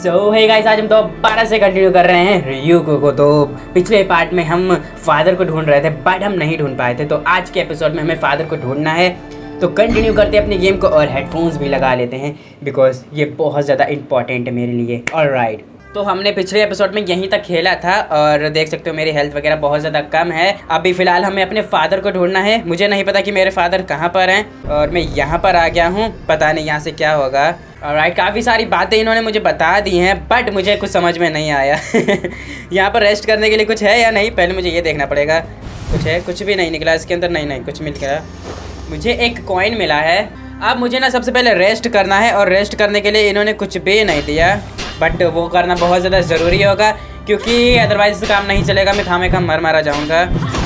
सो hey guys, आज हम दोबारा से कंटिन्यू कर रहे हैं रियुको को। तो पिछले पार्ट में हम फादर को ढूंढ रहे थे बट हम नहीं ढूंढ पाए थे। तो आज के एपिसोड में हमें फादर को ढूंढना है। तो कंटिन्यू करते हैं अपनी गेम को और हेडफोन्स भी लगा लेते हैं बिकॉज ये बहुत ज़्यादा इंपॉर्टेंट है मेरे लिए। ऑलराइट, तो हमने पिछले एपिसोड में यहीं तक खेला था और देख सकते हो मेरी हेल्थ वगैरह बहुत ज़्यादा कम है। अभी फ़िलहाल हमें अपने फादर को ढूंढना है। मुझे नहीं पता कि मेरे फादर कहाँ पर हैं और मैं यहाँ पर आ गया हूँ। पता नहीं यहाँ से क्या होगा। ऑलराइट, काफ़ी सारी बातें इन्होंने मुझे बता दी हैं बट मुझे कुछ समझ में नहीं आया। यहाँ पर रेस्ट करने के लिए कुछ है या नहीं, पहले मुझे ये देखना पड़ेगा। कुछ है? कुछ भी नहीं निकला इसके अंदर। नहीं, कुछ मिल गया। मुझे एक कॉइन मिला है। अब मुझे ना सबसे पहले रेस्ट करना है और रेस्ट करने के लिए इन्होंने कुछ भी नहीं दिया बट वो करना बहुत ज़्यादा ज़रूरी होगा क्योंकि अदरवाइज काम नहीं चलेगा। मैं खामे खाम मर मारा जाऊँगा।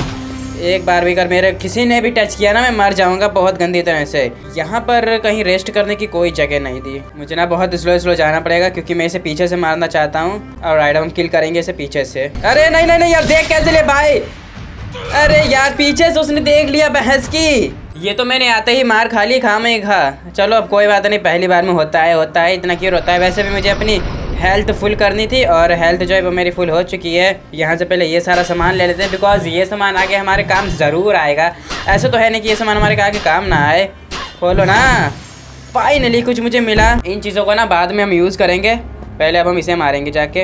एक बार भी अगर मेरे किसी ने भी टच किया ना मैं मर जाऊँगा बहुत गंदी तरह से। यहाँ पर कहीं रेस्ट करने की कोई जगह नहीं दी। मुझे ना बहुत स्लो जाना पड़ेगा क्योंकि मैं इसे पीछे से मारना चाहता हूँ और राइट हम किल करेंगे इसे पीछे से। अरे नहीं यार, देख कैसे ले भाई। अरे यार पीछे से उसने देख लिया बहस की। ये तो मैंने आते ही मार खा ली खामे खा। चलो अब कोई बात नहीं, पहली बार में होता है इतना क्यों होता है। वैसे भी मुझे अपनी हेल्थ फुल करनी थी और हेल्थ जो है वो मेरी फुल हो चुकी है। यहाँ से पहले ये सारा सामान ले लेते हैं बिकॉज ये सामान आगे हमारे काम ज़रूर आएगा। ऐसा तो है नहीं कि ये सामान हमारे आगे काम ना आए। खोलो ना। फाइनली कुछ मुझे मिला। इन चीज़ों को ना बाद में हम यूज़ करेंगे, पहले अब हम इसे मारेंगे जाके।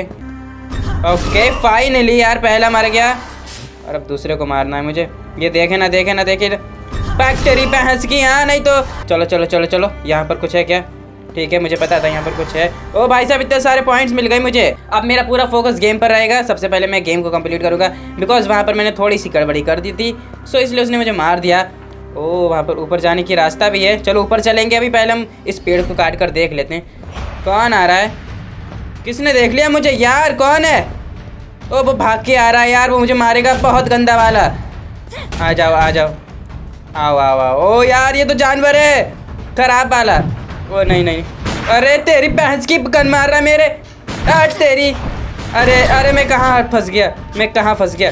ओके फाइनली यार पहला मार गया और अब दूसरे को मारना है मुझे। ये देखे ना बैक्टेरी भैंस की। हाँ नहीं तो चलो यहाँ पर कुछ है क्या? ठीक है, मुझे पता था यहाँ पर कुछ है। ओ भाई साहब इतने सारे पॉइंट्स मिल गए मुझे। अब मेरा पूरा फोकस गेम पर रहेगा। सबसे पहले मैं गेम को कंप्लीट करूँगा बिकॉज वहाँ पर मैंने थोड़ी सी गड़बड़ी कर दी थी सो इसलिए उसने मुझे मार दिया। ओ वहाँ पर ऊपर जाने की रास्ता भी है। चलो ऊपर चलेंगे। अभी पहले हम इस पेड़ को काट कर देख लेते हैं कौन आ रहा है। किसने देख लिया मुझे यार? कौन है? ओ वो भाग के आ रहा है यार, वो मुझे मारेगा बहुत गंदा वाला। आ जाओ आओ। ओ यार ये तो जानवर है खराब वाला। ओ नहीं। अरे तेरी भैंस की गन मार रहा है मेरे। हट तेरी। अरे मैं कहाँ फंस गया।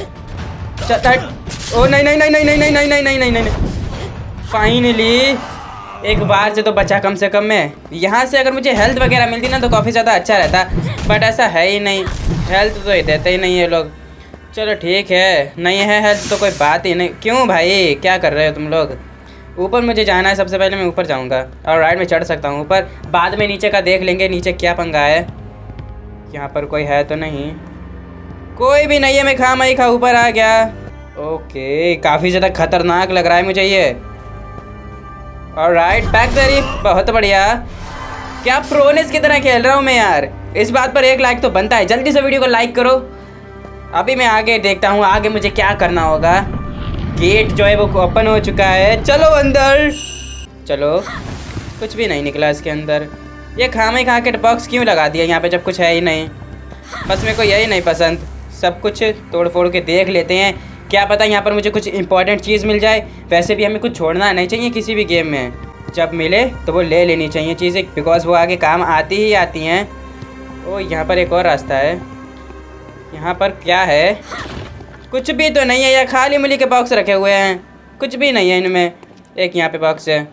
ओ नहीं। फाइनली एक बार से तो बचा कम से कम मैं। यहाँ से अगर मुझे हेल्थ वगैरह मिलती ना तो काफ़ी ज़्यादा अच्छा रहता बट ऐसा है ही नहीं। हेल्थ तो देते ही नहीं है लोग। चलो ठीक है, नहीं है हेल्थ तो कोई बात ही नहीं। क्यों भाई क्या कर रहे हो तुम लोग? ऊपर मुझे जाना है। सबसे पहले मैं ऊपर जाऊंगा और राइट में चढ़ सकता हूँ ऊपर, बाद में नीचे का देख लेंगे नीचे क्या पंगा है। यहाँ पर कोई है तो नहीं? कोई भी नहीं है। मैं खा ऊपर आ गया। ओके काफ़ी ज़्यादा खतरनाक लग रहा है मुझे ये। और राइट बैक तेरी। बहुत बढ़िया। क्या प्रोनेस की तरह खेल रहा हूँ मैं यार। इस बात पर 1 लाइक तो बनता है। जल्दी से वीडियो को लाइक करो। अभी मैं आगे देखता हूँ आगे मुझे क्या करना होगा। गेट जो है वो ओपन हो चुका है। चलो अंदर चलो। कुछ भी नहीं निकला इसके अंदर। ये खामे खा के बॉक्स क्यों लगा दिया यहाँ पे जब कुछ है ही नहीं? बस मेरे को यही नहीं पसंद। सब कुछ तोड़ फोड़ के देख लेते हैं, क्या पता यहाँ पर मुझे कुछ इंपॉर्टेंट चीज़ मिल जाए। वैसे भी हमें कुछ छोड़ना नहीं चाहिए किसी भी गेम में। जब मिले तो वो ले लेनी चाहिए चीज़ें बिकॉज वो आगे काम आती ही आती हैं। ओ यहाँ पर एक और रास्ता है। यहाँ पर क्या है? कुछ भी तो नहीं है। या खाली मूली के बॉक्स रखे हुए हैं, कुछ भी नहीं है इनमें। एक यहाँ पे बॉक्स है।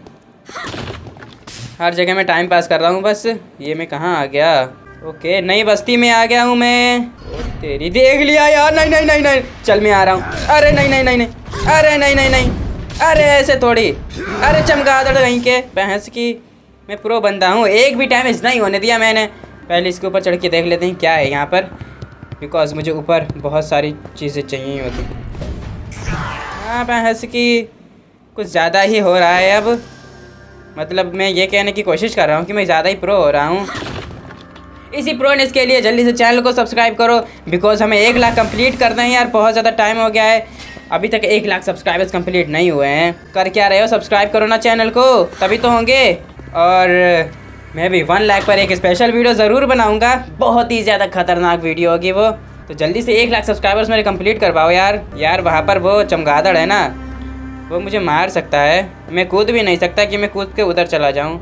हर जगह मैं टाइम पास कर रहा हूँ बस। ये मैं कहाँ आ गया? ओके नई बस्ती में आ गया हूँ मैं। तेरी देख लिया यार। नहीं चल मैं आ रहा हूँ। अरे नहीं। अरे नहीं। अरे ऐसे थोड़ी। अरे चमगादड़ कहीं के भैंस की। मैं प्रो बंदा हूँ, एक भी डैमेज नहीं होने दिया मैंने। पहले इसके ऊपर चढ़ के देख लेते हैं क्या है यहाँ पर बिकॉज मुझे ऊपर बहुत सारी चीज़ें चाहिए होती। हाँ भैंस की कुछ ज़्यादा ही हो रहा है अब। मतलब मैं ये कहने की कोशिश कर रहा हूँ कि मैं ज़्यादा ही प्रो हो रहा हूँ। इसी प्रोनेस के लिए जल्दी से चैनल को सब्सक्राइब करो बिकॉज हमें 1 लाख कंप्लीट करना है यार। बहुत ज़्यादा टाइम हो गया है, अभी तक 1 लाख सब्सक्राइबर्स कंप्लीट नहीं हुए हैं। कर क्या रहे हो? सब्सक्राइब करो ना चैनल को, तभी तो होंगे। और मैं भी 1 लाख पर एक स्पेशल वीडियो ज़रूर बनाऊंगा। बहुत ही ज़्यादा खतरनाक वीडियो होगी वो। तो जल्दी से 1 लाख सब्सक्राइबर्स मेरे कंप्लीट करवाओ यार। वहाँ पर वो चमगादड़ है ना, वो मुझे मार सकता है। मैं कूद भी नहीं सकता कि मैं कूद के उधर चला जाऊँ।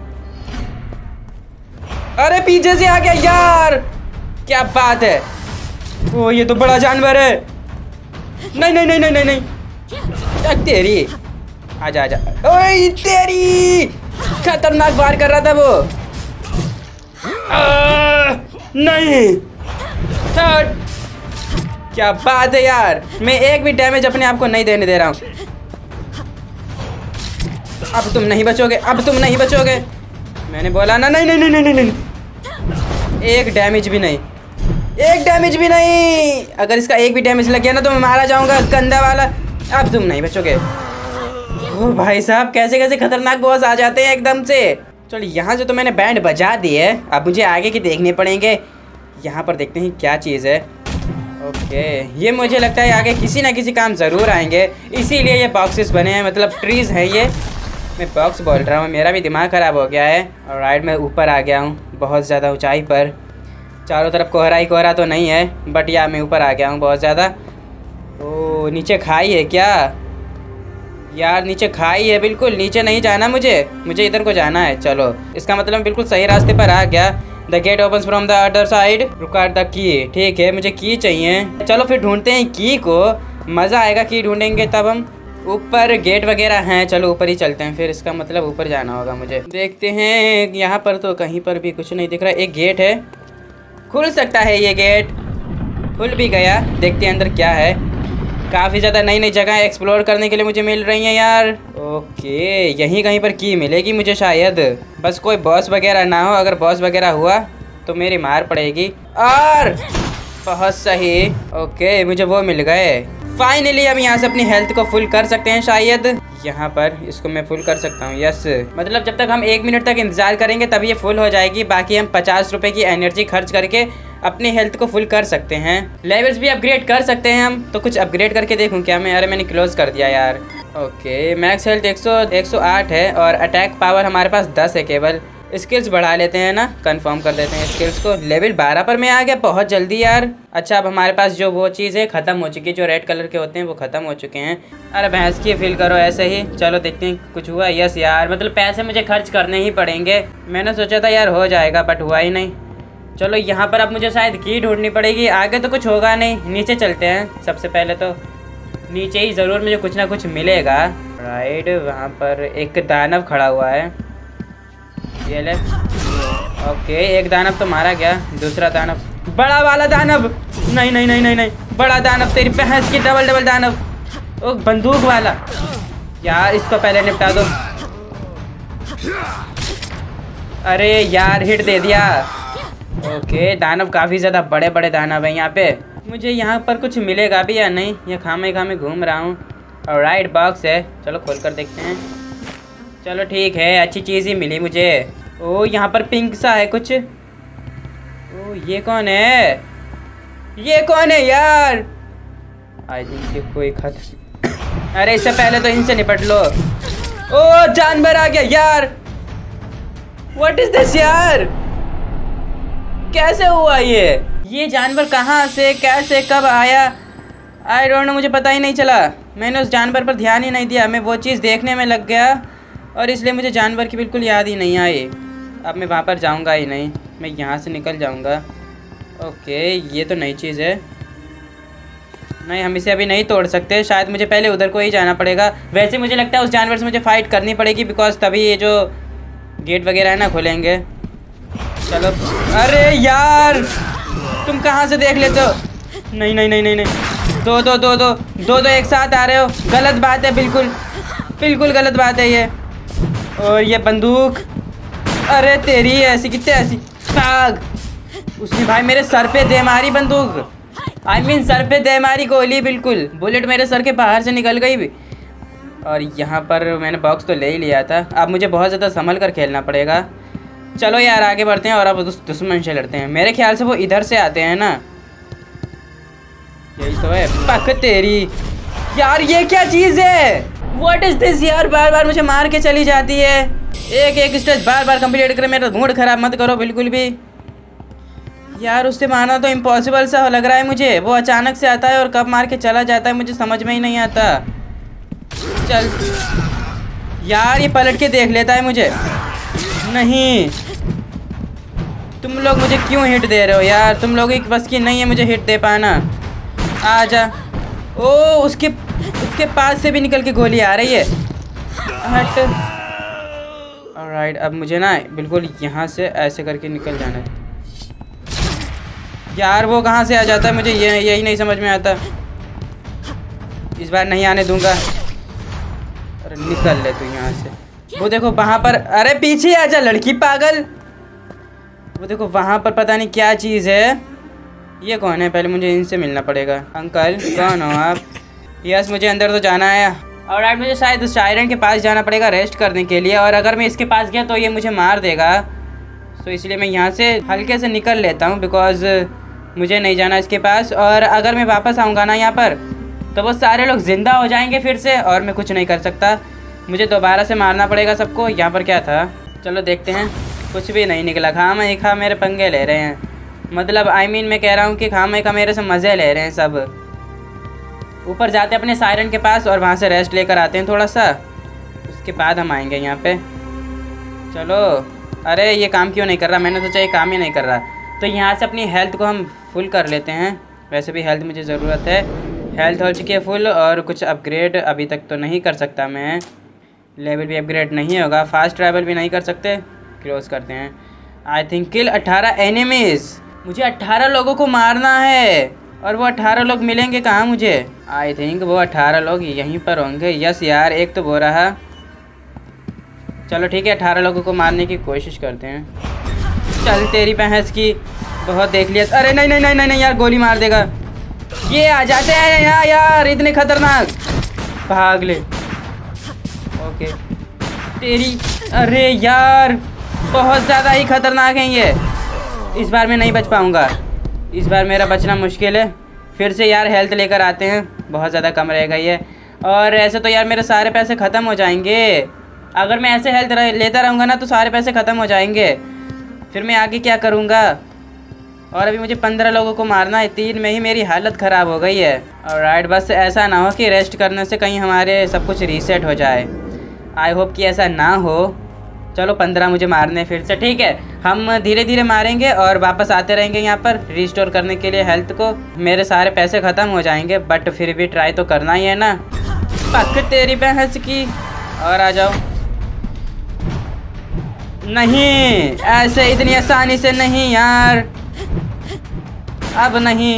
अरे पीछे से आ गया यार, क्या बात है। ओ ये तो बड़ा जानवर है। नहीं। तेरी आजा। ओए तेरी खतरनाक वार कर रहा था वो। नहीं थर्ड। क्या बात है यार, मैं एक भी डैमेज अपने आप को नहीं देने दे रहा हूँ। अब तुम नहीं बचोगे, अब तुम नहीं बचोगे। मैंने बोला ना, नहीं नहीं नहीं नहीं नहीं। एक डैमेज भी नहीं, एक डैमेज भी नहीं। अगर इसका एक भी डैमेज लग गया ना तो मैं मारा जाऊंगा, गंदा वाला। अब तुम नहीं बचोगे। ओ भाई साहब, कैसे कैसे खतरनाक बॉस आ जाते हैं एकदम से। चलो यहाँ से तो मैंने बैंड बजा दी है, अब मुझे आगे की देखने पड़ेंगे। यहाँ पर देखते हैं क्या चीज़ है। ओके, ये मुझे लगता है आगे किसी ना किसी काम ज़रूर आएंगे, इसीलिए ये बॉक्सेस बने हैं, मतलब ट्रीज़ हैं ये। मैं बॉक्स बोल रहा हूँ, मेरा भी दिमाग ख़राब हो गया है। और राइट में ऊपर आ गया हूँ, बहुत ज़्यादा ऊंचाई पर। चारों तरफ कोहरा ही कोहरा तो नहीं है, बट या मैं ऊपर आ गया हूँ बहुत ज़्यादा। ओ नीचे खाई है क्या यार? नीचे खाई है, बिल्कुल नीचे नहीं जाना मुझे इधर को जाना है। चलो, इसका मतलब बिल्कुल सही रास्ते पर आ गया। The gate opens from the other side, require the key. ठीक है, मुझे की चाहिए। चलो फिर ढूंढते हैं की को, मज़ा आएगा की ढूंढेंगे तब हम। ऊपर गेट वगैरह हैं, चलो ऊपर ही चलते हैं फिर। इसका मतलब ऊपर जाना होगा मुझे। देखते हैं, यहाँ पर तो कहीं पर भी कुछ नहीं दिख रहा। एक गेट है, खुल सकता है ये गेट। खुल भी गया, देखते हैं अंदर क्या है। काफ़ी ज़्यादा नई नई जगह एक्सप्लोर करने के लिए मुझे मिल रही हैं यार। ओके, यहीं कहीं पर की मिलेगी मुझे शायद। बस कोई बॉस वगैरह ना हो, अगर बॉस वगैरह हुआ तो मेरी मार पड़ेगी। और बहुत सही, ओके मुझे वो मिल गए। फाइनली हम यहाँ से अपनी हेल्थ को फुल कर सकते हैं शायद। यहाँ पर इसको मैं फुल कर सकता हूँ, यस। मतलब जब तक हम 1 मिनट तक इंतजार करेंगे तभी ये फुल हो जाएगी। बाकी हम 50 रुपए की एनर्जी खर्च करके अपनी हेल्थ को फुल कर सकते हैं। लेवल्स भी अपग्रेड कर सकते हैं हम, तो कुछ अपग्रेड करके देखूँ क्या मैं। अरे मैंने क्लोज कर दिया यार। ओके, मैक्स हेल्थ 108 है और अटैक पावर हमारे पास 10 है केवल। स्किल्स बढ़ा लेते हैं ना, कंफर्म कर देते हैं स्किल्स को। लेवल 12 पर मैं आ गया बहुत जल्दी यार। अच्छा, अब हमारे पास जो वो चीज़ है ख़त्म हो चुकी है, जो रेड कलर के होते हैं वो ख़त्म हो चुके हैं। अरे भैंस की फील करो ऐसे ही। चलो देखते हैं कुछ हुआ। यस यार, मतलब पैसे मुझे खर्च करने ही पड़ेंगे। मैंने सोचा था यार हो जाएगा, बट हुआ ही नहीं। चलो यहाँ पर अब मुझे शायद की ढूंढनी पड़ेगी, आगे तो कुछ होगा नहीं। नीचे चलते हैं, सबसे पहले तो नीचे ही ज़रूर मुझे कुछ ना कुछ मिलेगा। राइट, वहाँ पर एक दानव खड़ा हुआ है, ये ले। ओके, एक दानव तो मारा गया, दूसरा दानव, बड़ा वाला दानव। नहीं नहीं नहीं नहीं नहीं, बड़ा दानव, तेरी भैंस की डबल दानव। ओ बंदूक वाला यार, इसको पहले निपटा दो। अरे यार, हिट दे दिया। ओके, दानव काफ़ी ज़्यादा बड़े बड़े दानव हैं यहाँ पे। मुझे यहाँ पर कुछ मिलेगा भी या नहीं, ये खामे खामे घूम रहा हूँ। और राइट बॉक्स है, चलो खोल कर देखते हैं। चलो ठीक है, अच्छी चीज़ ही मिली मुझे। ओ यहाँ पर पिंक सा है कुछ। ओ ये कौन है? ये कौन है यार? आई थिंक ये कोई खत। अरे इससे पहले तो इनसे निपट लो। ओ जानवर आ गया यार। व्हाट इज दिस यार? कैसे हुआ ये जानवर कहाँ से, कैसे, कब आया? आई डोंट नो, मुझे पता ही नहीं चला। मैंने उस जानवर पर ध्यान ही नहीं दिया, मैं वो चीज़ देखने में लग गया और इसलिए मुझे जानवर की बिल्कुल याद ही नहीं आई। अब मैं वहाँ पर जाऊँगा ही नहीं, मैं यहाँ से निकल जाऊँगा। ओके, ये तो नई चीज़ है। नहीं, हम इसे अभी नहीं तोड़ सकते, शायद मुझे पहले उधर को ही जाना पड़ेगा। वैसे मुझे लगता है उस जानवर से मुझे फ़ाइट करनी पड़ेगी, बिकॉज तभी ये जो गेट वगैरह है ना खुलेंगे। चलो। अरे यार, तुम कहाँ से देख लेते हो? नहीं नहीं नहीं नहीं नहीं, दो एक साथ आ रहे हो, गलत बात है, बिल्कुल गलत बात है ये। और ये बंदूक, अरे तेरी ऐसी कितने ऐसी भाग। उसने भाई मेरे सर पे दे मारी बंदूक, आई मीन सर पे दे मारी गोली, बिल्कुल बुलेट मेरे सर के बाहर से निकल गई भी। और यहाँ पर मैंने बॉक्स तो ले ही लिया था, अब मुझे बहुत ज़्यादा संभल कर खेलना पड़ेगा। चलो यार आगे बढ़ते हैं और अब उस दुश्मन से लड़ते हैं। मेरे ख्याल से वो इधर से आते हैं ना, यही तो है। पक तेरी यार, ये क्या चीज़ है? व्हाट इज दिस यार? बार बार मुझे मार के चली जाती है। एक स्टेज बार बार कंप्लीट करे, मेरा मूड खराब मत करो बिल्कुल भी यार। उससे मारना तो इम्पॉसिबल सा लग रहा है मुझे। वो अचानक से आता है और कब मार के चला जाता है मुझे समझ में ही नहीं आता। चल यार, ये पलट के देख लेता है मुझे। नहीं, तुम लोग मुझे क्यों हिट दे रहे हो यार? तुम लोगों की बस की नहीं है मुझे हिट दे पाना। आजा। ओ उसके पास से भी निकल के गोली आ रही है। हट। ऑलराइट, अब मुझे ना बिल्कुल यहाँ से ऐसे करके निकल जाना है। यार वो कहाँ से आ जाता है, मुझे यही नहीं समझ में आता। इस बार नहीं आने दूंगा। अरे निकल ले तू यहाँ से। वो देखो वहाँ पर, अरे पीछे आ जा लड़की पागल। वो देखो वहाँ पर पता नहीं क्या चीज़ है। ये कौन है? पहले मुझे इनसे मिलना पड़ेगा। अंकल कौन हो आप? यस मुझे अंदर तो जाना है। और आज मुझे शायद सायरन के पास जाना पड़ेगा रेस्ट करने के लिए, और अगर मैं इसके पास गया तो ये मुझे मार देगा। तो इसलिए मैं यहाँ से हल्के से निकल लेता हूँ, बिकॉज़ मुझे नहीं जाना इसके पास। और अगर मैं वापस आऊँगा ना यहाँ पर, तो वो सारे लोग ज़िंदा हो जाएंगे फिर से, और मैं कुछ नहीं कर सकता। मुझे दोबारा से मारना पड़ेगा सबको। यहाँ पर क्या था? चलो देखते हैं। कुछ भी नहीं निकला। खाम एक खा मेरे पंगे ले रहे हैं, मतलब मैं कह रहा हूँ कि खाम का मेरे से मज़े ले रहे हैं सब। ऊपर जाते हैं अपने सायरन के पास और वहाँ से रेस्ट लेकर आते हैं थोड़ा सा, उसके बाद हम आएंगे यहाँ पे। चलो। अरे ये काम क्यों नहीं कर रहा? मैंने सोचा ये काम ही नहीं कर रहा। तो यहाँ से अपनी हेल्थ को हम फुल कर लेते हैं। वैसे भी हेल्थ मुझे ज़रूरत है। हेल्थ हो चुकी है फुल, और कुछ अपग्रेड अभी तक तो नहीं कर सकता मैं। लेवल भी अपग्रेड नहीं होगा, फास्ट ट्रैवल भी नहीं कर सकते। क्लोज करते हैं। I think kill 18 enemies. मुझे 18 लोगों को मारना है, और वो 18 लोग मिलेंगे कहाँ मुझे? आई थिंक वो 18 लोग यहीं पर होंगे। यस यार, एक तो वो रहा। चलो ठीक है, 18 लोगों को मारने की कोशिश करते हैं। चल तेरी भैंस की, बहुत देख लिया। अरे नहीं नहीं नहीं नहीं नहीं यार, गोली मार देगा। ये आ जाते हैं यहाँ यार, इतने खतरनाक। भाग ले। ओके तेरी, अरे यार बहुत ज़्यादा ही खतरनाक हैं ये। इस बार मैं नहीं बच पाऊँगा, इस बार मेरा बचना मुश्किल है। फिर से यार हेल्थ लेकर आते हैं, बहुत ज़्यादा कम रह गई है। और ऐसे तो यार मेरे सारे पैसे ख़त्म हो जाएंगे। अगर मैं ऐसे हेल्थ लेता रहूँगा ना तो सारे पैसे ख़त्म हो जाएंगे। फिर मैं आगे क्या करूँगा? और अभी मुझे 15 लोगों को मारना है, 3 में ही मेरी हालत ख़राब हो गई है। और राइट, बस ऐसा ना हो कि रेस्ट करने से कहीं हमारे सब कुछ रीसेट हो जाए। आई होप कि ऐसा ना हो। चलो 15 मुझे मारने फिर से, ठीक है। हम धीरे धीरे मारेंगे और वापस आते रहेंगे यहाँ पर रिस्टोर करने के लिए हेल्थ को। मेरे सारे पैसे ख़त्म हो जाएंगे, बट फिर भी ट्राई तो करना ही है ना। पक तेरी भैंस की। और आ जाओ। नहीं, ऐसे इतनी आसानी से नहीं यार, अब नहीं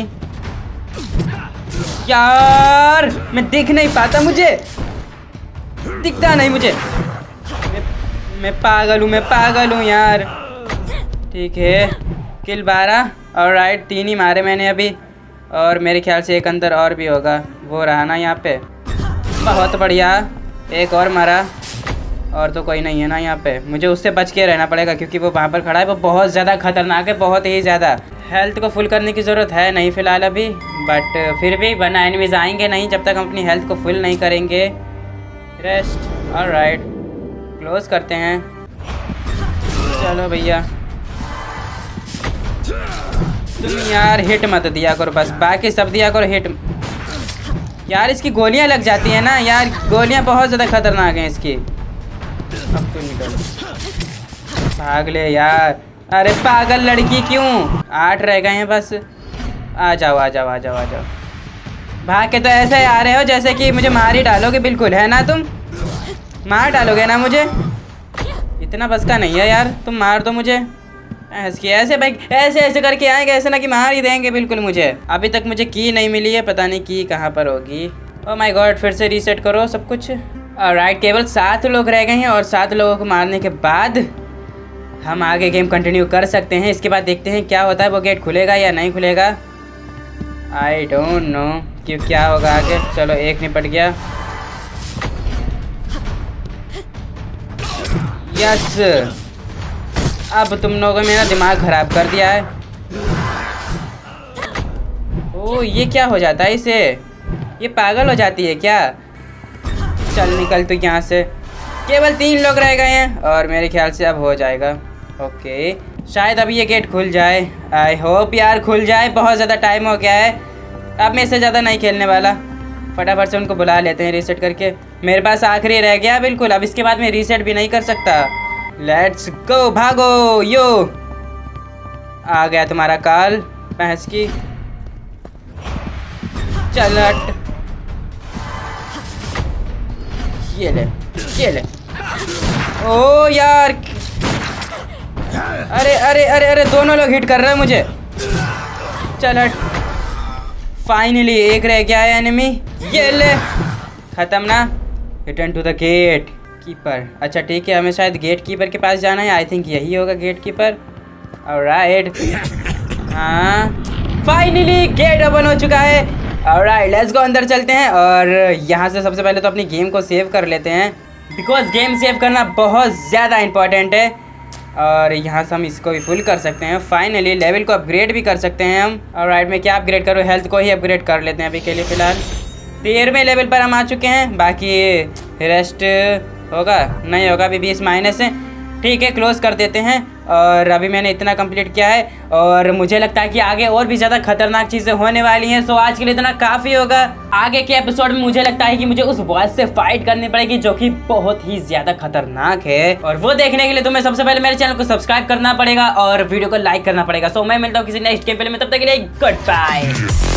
यार। मैं दिख नहीं पाता, मुझे दिखता नहीं मुझे। मैं पागल हूँ यार। ठीक है, किल 12। और राइट, 3 ही मारे मैंने अभी, और मेरे ख्याल से एक अंदर और भी होगा। वो रहा ना यहाँ पे। बहुत बढ़िया, एक और मारा। और तो कोई नहीं है ना यहाँ पे। मुझे उससे बच के रहना पड़ेगा क्योंकि वो वहाँ पर खड़ा है। वो बहुत ज़्यादा खतरनाक है, बहुत ही ज़्यादा। हेल्थ को फुल करने की ज़रूरत है नहीं फ़िलहाल अभी, बट फिर भी वरना एनिमीज़ आएंगे नहीं जब तक हम अपनी हेल्थ को फुल नहीं करेंगे। रेस्ट। ऑलराइट, क्लोज करते हैं। चलो भैया, तुम यार हिट मत दिया करो बस, बाकी सब दिया करो हिट। यार इसकी गोलियां लग जाती हैं ना यार, गोलियां बहुत ज़्यादा खतरनाक हैं इसकी। अब तो निकल, भाग ले यार। अरे पागल लड़की क्यों? 8 रह गए हैं बस। आ जाओ आ जाओ आ जाओ आ जाओ। भाग के तो ऐसे आ रहे हो जैसे कि मुझे मार ही डालोगे, बिल्कुल है ना? तुम मार डालोगे ना मुझे? इतना बस का नहीं है यार, तुम मार दो मुझे। ऐसे भाई, ऐसे ऐसे करके आएंगे, ऐसे ना कि मार ही देंगे बिल्कुल मुझे। अभी तक मुझे की नहीं मिली है, पता नहीं की कहाँ पर होगी। ओह माय गॉड, फिर से रीसेट करो सब कुछ। राइट, केवल 7 लोग रह गए हैं, और 7 लोगों को मारने के बाद हम आगे गेम कंटिन्यू कर सकते हैं। इसके बाद देखते हैं क्या होता है, वो गेट खुलेगा या नहीं खुलेगा। आई डोंट नो कि क्या होगा आगे। चलो एक निपट गया। यस, अब तुम लोगों ने मेरा दिमाग खराब कर दिया है। ओह ये क्या हो जाता है इसे? ये पागल हो जाती है क्या? चल निकल तू यहाँ से। केवल 3 लोग रह गए हैं, और मेरे ख्याल से अब हो जाएगा। ओके, शायद अभी ये गेट खुल जाए। आई होप यार खुल जाए, बहुत ज़्यादा टाइम हो गया है। अब मैं इससे ज़्यादा नहीं खेलने वाला। फटाफट से उनको बुला लेते हैं रीसेट करके। मेरे पास आखिरी रह गया बिल्कुल, अब इसके बाद मैं रीसेट भी नहीं कर सकता। लेट्स गो, भागो यो। आ गया तुम्हारा काल भैंस की। चल हट। ये ले ये ले। ओ यार, अरे अरे अरे अरे, दोनों लोग हिट कर रहे हैं मुझे। चल हट। फाइनली एक रह गया है एनिमी, ये ले, खत्म ना। Return to the gatekeeper. अच्छा ठीक है, हमें शायद गेट कीपर के पास जाना है। आई थिंक यही होगा गेट कीपर। ऑलराइट, हाँ फाइनली गेट ओपन हो चुका है। ऑलराइट लेट्स गो, अंदर चलते हैं और यहाँ से सबसे पहले तो अपनी गेम को सेव कर लेते हैं, बिकॉज गेम सेव करना बहुत ज़्यादा इंपॉर्टेंट है। और यहाँ से हम इसको भी फुल कर सकते हैं। फाइनली लेवल को अपग्रेड भी कर सकते हैं हम। ऑलराइट मैं क्या अपग्रेड करूँ, हेल्थ को ही अपग्रेड कर लेते हैं अभी के लिए फ़िलहाल। 13वें लेवल पर हम आ चुके हैं, बाकी रेस्ट होगा नहीं होगा, अभी 20 माइनस है। ठीक है क्लोज कर देते हैं। और अभी मैंने इतना कंप्लीट किया है और मुझे लगता है कि आगे और भी ज़्यादा खतरनाक चीज़ें होने वाली हैं। सो आज के लिए इतना काफ़ी होगा। आगे के एपिसोड में मुझे लगता है कि मुझे उस बॉस से फाइट करनी पड़ेगी जो कि बहुत ही ज़्यादा खतरनाक है। और वो देखने के लिए तुम्हें सबसे पहले मेरे चैनल को सब्सक्राइब करना पड़ेगा और वीडियो को लाइक करना पड़ेगा। सो मैं मिलता हूँ किसी नेक्स्ट गेम प्ले में, तब तक के लिए गुड बाय।